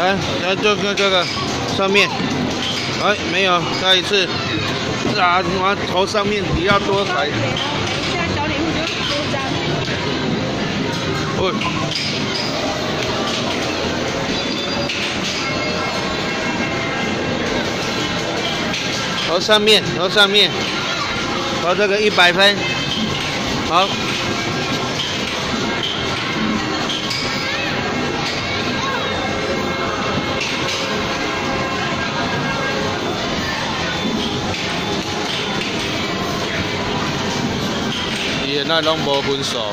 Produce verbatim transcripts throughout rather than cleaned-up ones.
来，来这个这个上面，哎，没有，再一次，啊，往头上面比较多才。 现在小礼物就多张。 哦。头上面，头上面，头这个一百分，好。 那拢无分数。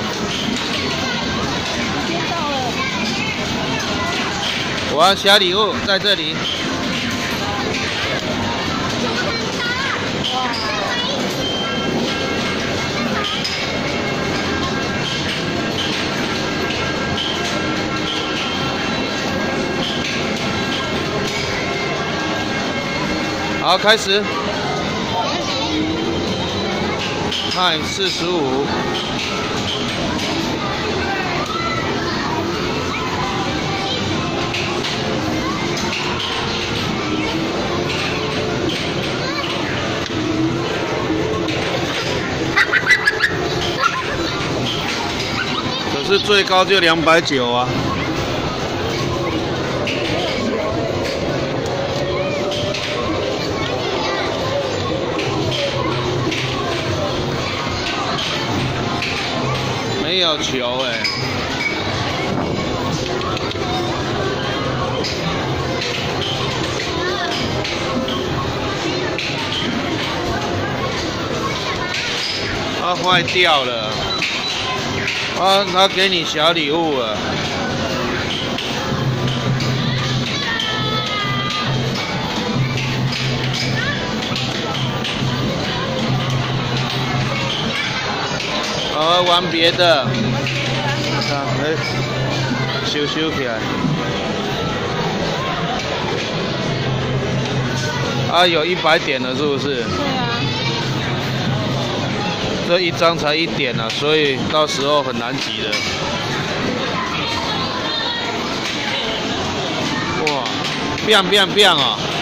接到了。 我小礼物在这里。好，开始。 嗨，四十五。可是最高就两百九啊。 没有球哎、欸，它坏掉了，啊，他给你小礼物了。呃，玩别的，啊，哎，收收起来。啊，有一百点了，是不是？ 对啊。 这一张才一点啊，所以到时候很难集的。哇，变变变啊！